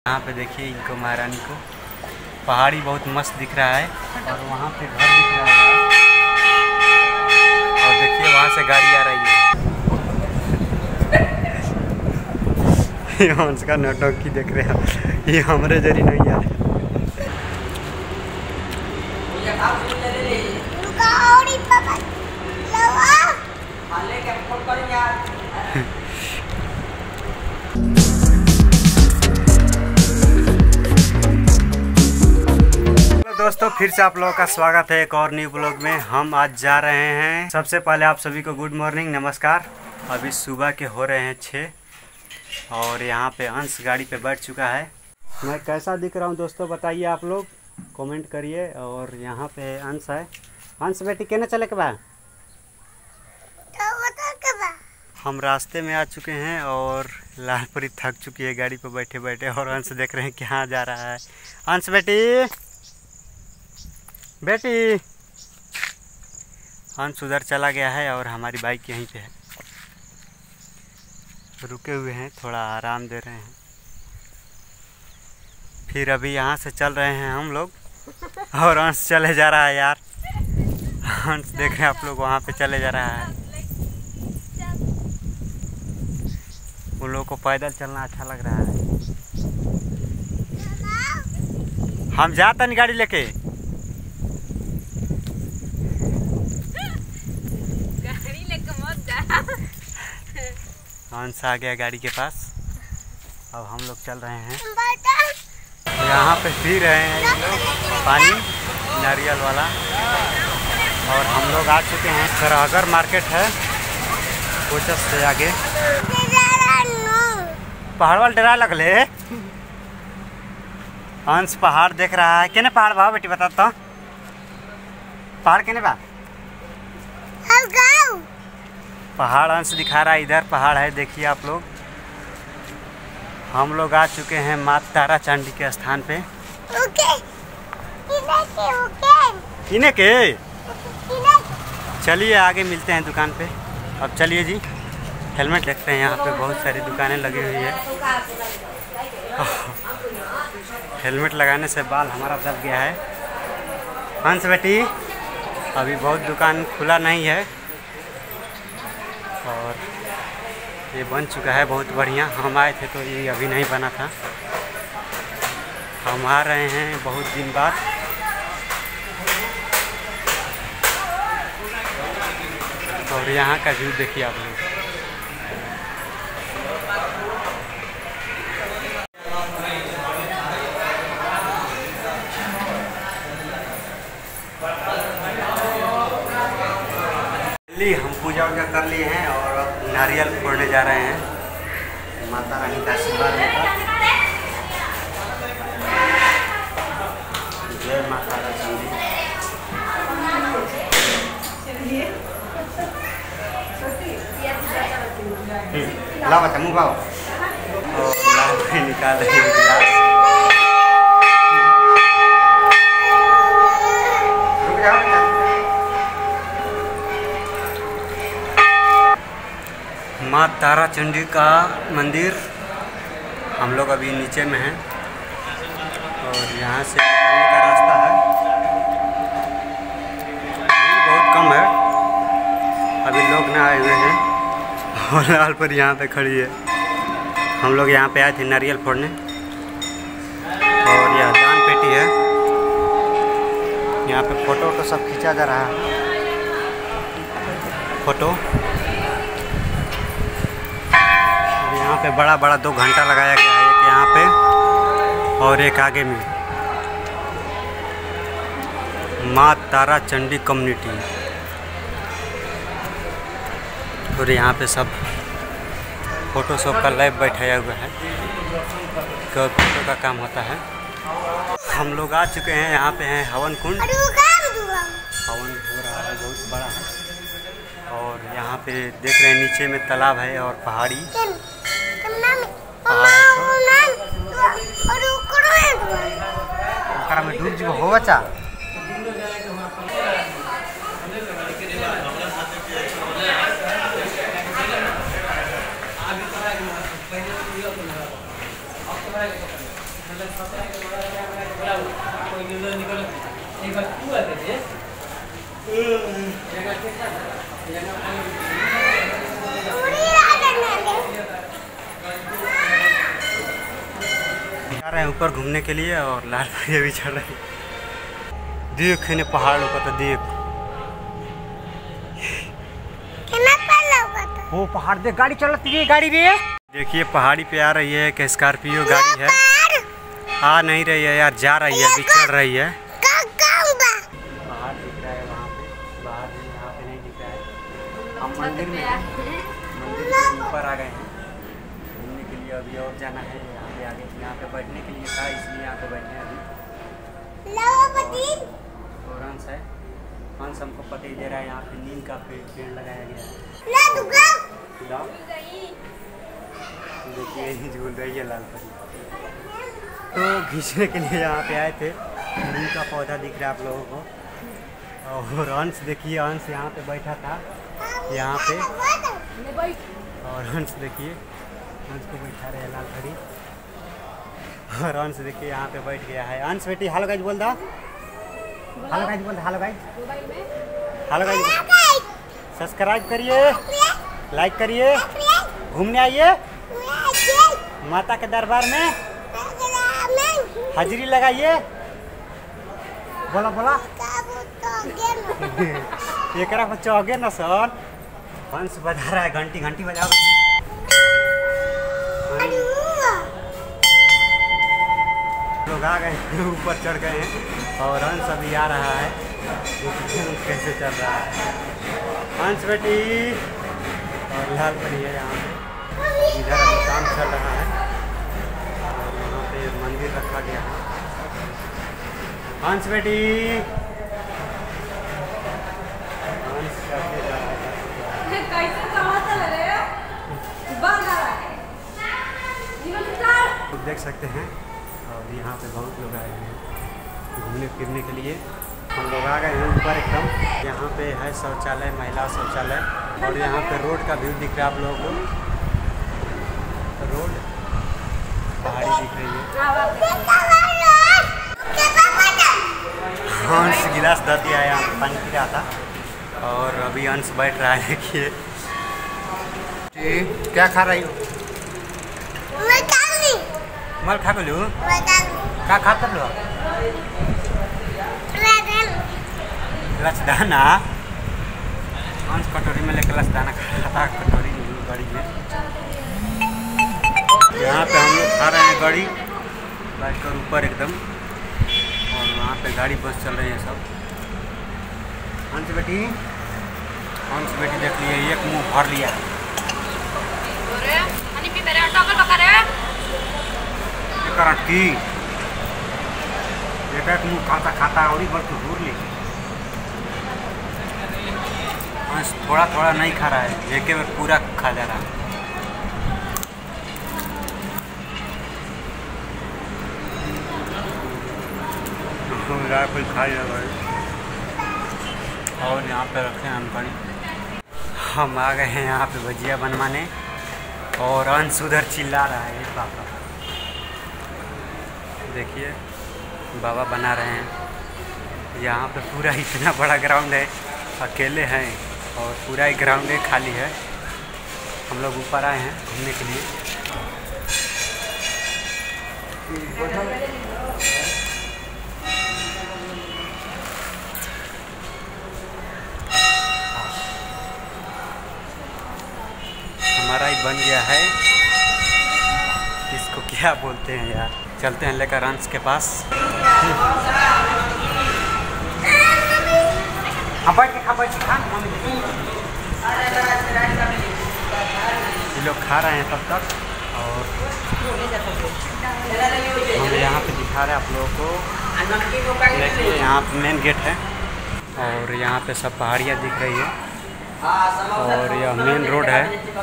यहाँ पे देखिए इनको, महारानी को। पहाड़ी बहुत मस्त दिख रहा है और वहाँ पे घर दिख रहा है और देखिए वहाँ से गाड़ी आ रही है। उसका नौटंकी देख रहे हैं, ये हमारे जरी नहीं आ रहे। दोस्तों फिर से आप लोगों का स्वागत है एक और न्यू ब्लॉग में। हम आज जा रहे हैं, सबसे पहले आप सभी को गुड मॉर्निंग, नमस्कार। अभी सुबह के हो रहे हैं 6 और यहाँ पे अंश गाड़ी पे बैठ चुका है। मैं कैसा दिख रहा हूँ दोस्तों बताइए आप लोग, कमेंट करिए। और यहाँ पे अंश है। अंश बेटी कहना चले के बाद हम रास्ते में आ चुके हैं और लालपरी थक चुकी है गाड़ी पे बैठे बैठे। और अंश देख रहे हैं कहाँ जा रहा है। अंश बेटी अंश उधर चला गया है और हमारी बाइक यहीं पे है, रुके हुए हैं, थोड़ा आराम दे रहे हैं। फिर अभी यहाँ से चल रहे हैं हम लोग और अंश चले जा रहा है यार। अंश देख रहे हैं आप लोग, वहाँ पे चले जा रहा है। उन लोगों को पैदल चलना अच्छा लग रहा है। हम जाते हैं गाड़ी लेके। अंश आ गया गाड़ी के पास, अब हम लोग चल रहे हैं। यहाँ पे पी रहे हैं ये लोग पानी नारियल वाला। और हम लोग आ चुके हैं, सरागर मार्केट है कोचस से आगे। पहाड़ वाला डरा लगले। अंश पहाड़ देख रहा है। केने पहाड़ भाव बेटी बता तो, पहाड़ केने बा? पहाड़ अंश दिखा रहा है, इधर पहाड़ है देखिए आप लोग। हम लोग आ चुके हैं माँ तारा चंडी के स्थान पे। किने के चलिए आगे मिलते हैं दुकान पे। अब चलिए जी, हेलमेट देखते हैं। यहाँ पे बहुत सारी दुकानें लगी हुई है। हेलमेट लगाने से बाल हमारा दब गया है। हंस बेटी अभी बहुत दुकान खुला नहीं है और ये बन चुका है बहुत बढ़िया। हम आए थे तो ये अभी नहीं बना था। हम आ रहे हैं बहुत दिन बाद। और यहाँ का व्यू देखिए आप लोग। हम पूजा वूजा कर लिए हैं और अब नारियल फोड़ने जा रहे हैं माता रानी का आशीर्वाद लेकर। जय माता रानी। ला बच्चा मुँह पाओ। और लाल निकाल रहे हैं गिलास। रुक जाओ बेटा। माँ तारा चंडी का मंदिर, हम लोग अभी नीचे में हैं और यहाँ से निकलने का रास्ता है। भीड़ बहुत कम है, अभी लोग ना आए हुए हैं। और लाल पर यहाँ पे खड़ी है। हम लोग यहाँ पे आए थे नारियल फोड़ने। और यह दान पेटी है, यहाँ पे फोटो तो सब खींचा जा रहा है। फोटो यहाँ पे बड़ा बड़ा 2 घंटा लगाया गया है, एक यहाँ पे और एक आगे में। माँ तारा चंडी कम्युनिटी। और यहाँ पे सब फोटोशॉप का लैब बैठाया हुआ है, फोटो का काम होता है। हम लोग आ चुके हैं, यहाँ पे हैं हवन कुंड। हवन हो रहा है, बहुत बड़ा है। और यहाँ पे देख रहे हैं नीचे में तालाब है और पहाड़ी। में डूब जी हो बच्चा। जा रहे हैं ऊपर घूमने के लिए और लाल भैया भी चढ़ रहे हैं। देख ने पहाड़ ऊपर तो देख वो पहाड़ देख गाड़ी चलती है गाड़ी भी है। देखिए पहाड़ी पे आ रही है एक स्कॉर्पियो गाड़ी है। आ नहीं रही है यार, जा रही है, अभी चढ़ रही है। पहाड़ दिख रहा है वहाँ पे, बाहर यहाँ पे नहीं दिख रहा है। हम मंदिर में ऊपर आ गए हैं घूमने के लिए। अभी और जाना है यहाँ पे आगे, यहाँ पे बैठने के लिए था इसलिए यहाँ पे बैठे हैं अभी। और हंस है, हंस हमको पता ही दे रहा है यहाँ पे नीम का पेड़ लगाया गया है। देखिए झूल रही है लाल परी। तो खींचने के लिए यहाँ पे आए थे। नीम का पौधा दिख रहा है आप लोगों को। और हंस देखिए, हंस यहाँ पे बैठा था यहाँ पे। और हंस देखिए, हंस को बैठा रहे लाल परी। और हंस देखिए यहाँ पे बैठ गया है। हंस बेटी हेलो गाइस बोल दो, हेलो गाइस बोल दो, hello guys, hello guys. Subscribe करिए, लाइक करिए, घूमने आइए माता के दरबार में, हाजिरी लगाइए। बोला बोला एक चौगे न सन। हंस बजा रहा है, घंटी घंटी बजाओ। लोग आ गए ऊपर चढ़ गए हैं और हंस अभी आ रहा है। कैसे चल रहा है हंस बेटी। और लाल परी है यहाँ पे, इधर अभी काम चल रहा है और यहाँ पे मंदिर रखा गया है। हंस बेटी, हंस देख सकते हैं। और यहाँ पे बहुत लोग आए हैं घूमने फिरने के लिए। हम लोग आ गए हैं ऊपर एकदम। यहाँ पे है शौचालय, महिला शौचालय। और यहाँ पे रोड का व्यू दिख रहा है आप लोगों को। रोड पहाड़ी दिख रही है। हंस गिलास दे दिया है, यहाँ पे पानी पी रहा था। और अभी हंस बैठ रहा है। देखिए क्या खा रही हो? मल खा लो, क्या खाता लो? लचदाना। हंस कटोरी में लेकर लचदाना खाता था, कटोरी गड़ी में। यहाँ पे हम लोग खा रहे हैं गड़ी बैठकर ऊपर एकदम। और वहाँ पे गाड़ी बस चल रही है सब। हंस बेटी, हंस बेटी देख लिए एक मुंह भर लिया। एक मुँह खाता खाता और बढ़ के घूर ली। हंस थोड़ा थोड़ा नहीं खा रहा है, एक बार पूरा खा जा रहा है। कोई खा जा रहा है। और यहाँ पे रखे हैं हम कड़ी। हम आ गए हैं यहाँ पे भजिया बनवाने और अंश उधर चिल्ला रहा है पापा। देखिए बाबा बना रहे हैं। यहाँ पे पूरा इतना बड़ा ग्राउंड है, अकेले हैं और पूरा ही ग्राउंड खाली है। हम लोग ऊपर आए हैं घूमने के लिए। हमारा ही बन गया है, इसको क्या बोलते हैं यार। चलते हैं लेकर अंश के पास। ये लोग खा रहे हैं तब तक। और हम यहाँ पे दिखा रहे हैं आप लोगों को। देखिए यहाँ पे मेन गेट है और यहाँ पे सब पहाड़ियाँ दिख रही है और यह मेन रोड है।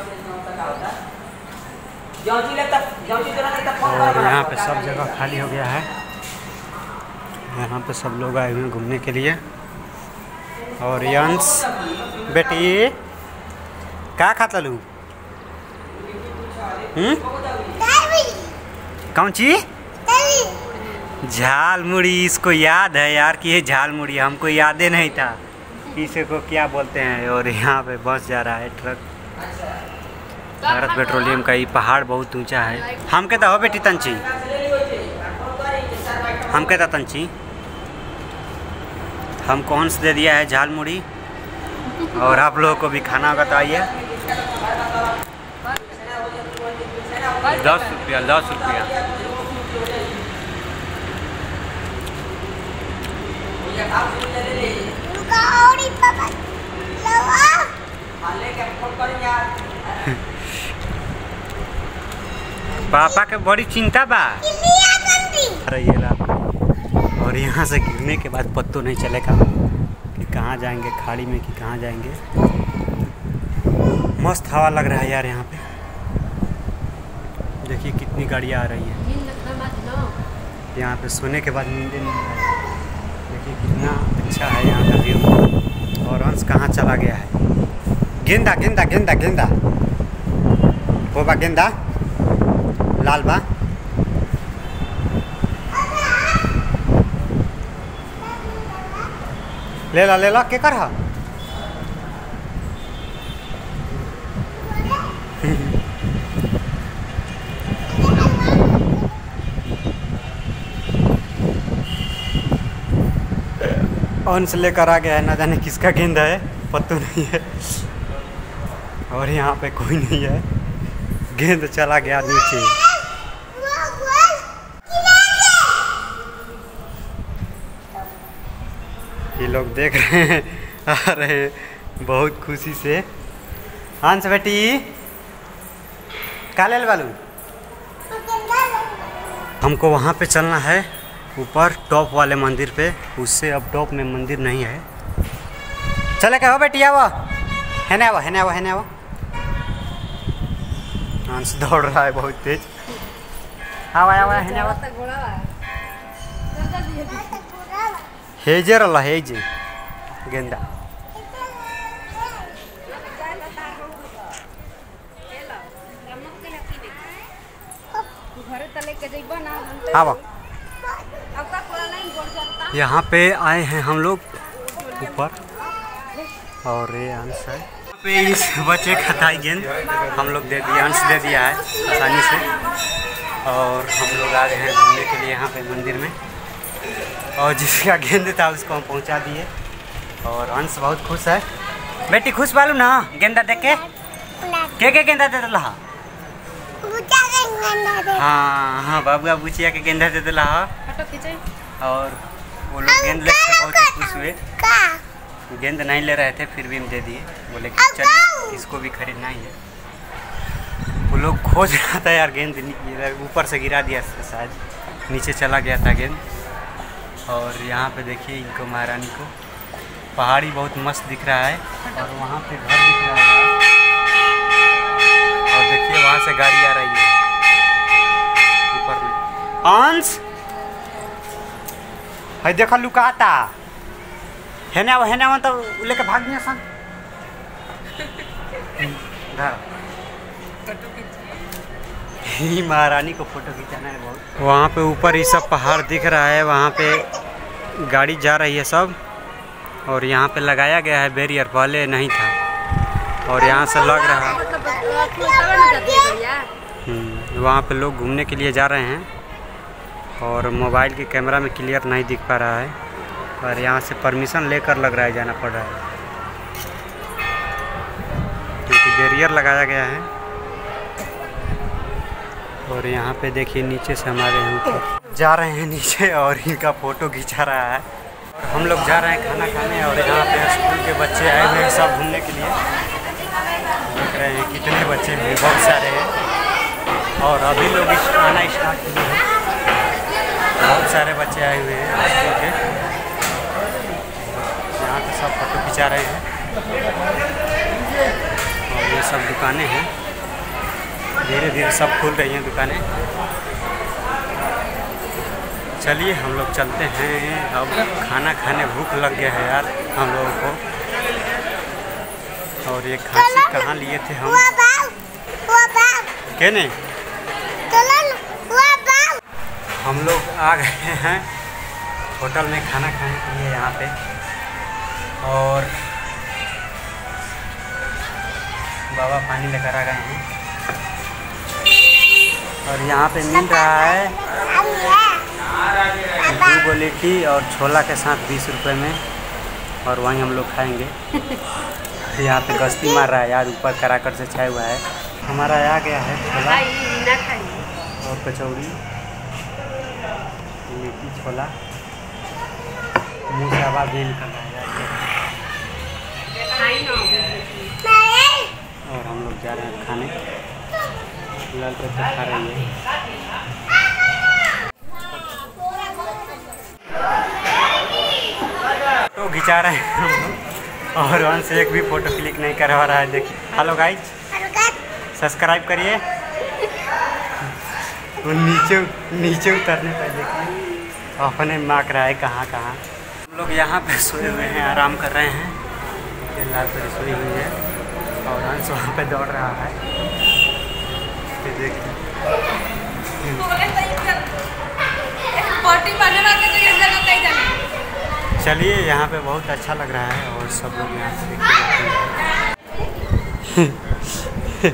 और यहाँ पे सब जगह खाली हो गया है। यहाँ पे सब लोग आए हुए हैं घूमने के लिए। और यंस बेटी क्या खाता लू? कौन ची झाल मुड़ी, इसको याद है यार कि ये झाल मुड़ी, हमको याद ही नहीं था इसे को क्या बोलते हैं। और यहाँ पे बस जा रहा है ट्रक। भारत पेट्रोलियम का ये पहाड़ बहुत ऊंचा है। हम कहता हो बेटी तंची, हम कहता तंची, हम कौन से दे दिया है झाल मुड़ी। और आप लोगों को भी खाना होगा तो आइए। 10 रुपया 10 रुपया। पापा के बड़ी चिंता बा। और यहाँ से गिरने के बाद पत्तो नहीं चलेगा कि कहाँ जाएंगे, खाड़ी में कि कहाँ जाएंगे। मस्त हवा लग रहा है यार यहाँ पे। देखिए कितनी गाड़ियाँ आ रही हैं यहाँ पे। सोने के बाद नींद नहीं आ रही। देखिए कितना अच्छा है यहाँ का व्यू। और अंश कहाँ चला गया है? गेंदा गेंदा गेंदा गेंदा वो बा गेंदा लाल बा। ले ला के कर हा? अंश लेकर आ गया है, ना जाने किसका गेंद है, पता नहीं है। और यहाँ पे कोई नहीं है, गेंद चला गया नीचे। ये लोग देख रहे हैं, आ रहे हैं बहुत खुशी से। अंश बेटी काले वालू, हमको वहाँ पे चलना है ऊपर टॉप वाले मंदिर पे। उससे अब टॉप में मंदिर नहीं है। चले क्या हो बेटी? आओ है ना, है ना। अंश दौड़ रहा है बहुत तेज। आओ है ना। हेजे रहा हेजे गेंदा। आओ यहाँ पे आए हैं हम लोग ऊपर। और ये अंश है यहाँ पे। इस बच्चे खताई गेंद हम लोग दे दिया, अंश दे दिया है आसानी से। और हम लोग आ गए हैं घूमने के लिए यहाँ पे मंदिर में। और जिसका गेंद था उसको हम पहुँचा दिए। और अंश बहुत खुश है। बेटी खुश बालू ना गेंदा देख के गेंदा दे दिला? हाँ बाबुआ बुचिया के गेंदा दे दिला। और वो लोग गेंद लेकर बहुत खुश हुए। गेंद नहीं ले रहे थे फिर भी हम दे दिए। बोले कि चलिए इसको भी खरीदना ही है। वो लोग खोज रहा था यार गेंद, ऊपर से गिरा दिया शायद, नीचे चला गया था गेंद। और यहाँ पे देखिए इनको, महारानी को पहाड़ी बहुत मस्त दिख रहा है। और वहाँ पे घर दिख रहा है। और देखिए वहाँ से गाड़ी आ रही है ऊपर में। अंश है देखा लुकाता है ना तो लेके भाग गया सन। महारानी को फोटो खींचाना है बहुत। वहाँ पे ऊपर ये सब पहाड़ दिख रहा है, वहाँ पे गाड़ी जा रही है सब। और यहाँ पे लगाया गया है बैरियर, पहले नहीं था। और यहाँ से लग रहा है वहाँ पे लोग घूमने के लिए जा रहे हैं। और मोबाइल के कैमरा में क्लियर नहीं दिख पा रहा है। और यहाँ से परमिशन लेकर लग रहा है जाना पड़ रहा है, क्योंकि बैरियर लगाया गया है। और यहाँ पे देखिए नीचे से हमारे ऊपर जा रहे हैं नीचे और इनका फ़ोटो खिंचा रहा है। और हम लोग जा रहे हैं खाना खाने। और यहाँ पे स्कूल के बच्चे आए हुए हैं सब घूमने के लिए। देख रहे हैं कितने बच्चे हैं, बहुत सारे हैं। और अभी लोग आना स्टार्ट किए हैं, बहुत सारे बच्चे आए हुए हैं स्कूल के। यहाँ पे सब फोटो खिंचा रहे हैं। और ये सब दुकानें हैं, धीरे धीरे सब खुल रही हैं दुकानें। चलिए हम लोग चलते हैं अब खाना खाने। भूख लग गया है यार हम लोगों को। और ये खांसी कहाँ लिए थे हम? क्या नहीं हम लोग आ गए हैं होटल में खाना खाने के लिए यहाँ पे, और बाबा पानी लेकर आ गए हैं। और यहाँ पे मिल रहा है 2 लिट्टी और छोला के साथ 20 रुपये में, और वहीं हम लोग खाएंगे। यहाँ पे गश्ती मार रहा है यार, ऊपर कराकट से छाया हुआ है। हमारा आ गया है छोला और कचौड़ी, लिट्टी छोला, मुँह से आवाज़ भी निकल रहा है। और हम लोग जा रहे हैं खाने, लाल पे खा रही है। तो खिंचा रहे हैं हम लोग, और वहाँ से एक भी फ़ोटो क्लिक नहीं करवा रहा है। देखिए, हेलो गाइज, सब्सक्राइब करिए। वो नीचे उतरने पर देखिए अपने माक रहा है कहाँ। हम लोग यहाँ पे सोए हुए हैं, आराम कर रहे हैं। लाल पर सोई हुई है और हंस वहाँ पे दौड़ रहा है। देखिए चलिए, यहाँ पे बहुत अच्छा लग रहा है और सब लोग यहाँ से देखिए।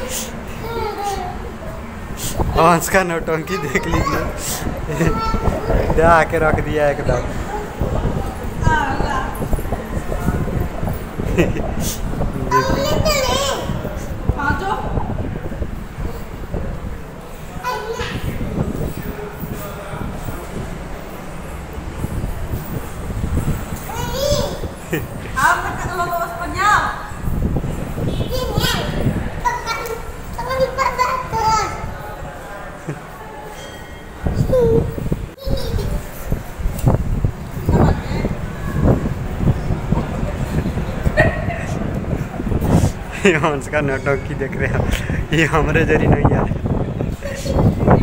हंस का नौटंकी देख लीजिए, दहा के रख दिया एकदम। हंस का नौटंकी देख रहे हैं, ये हमारे जरी नहीं आ रहा।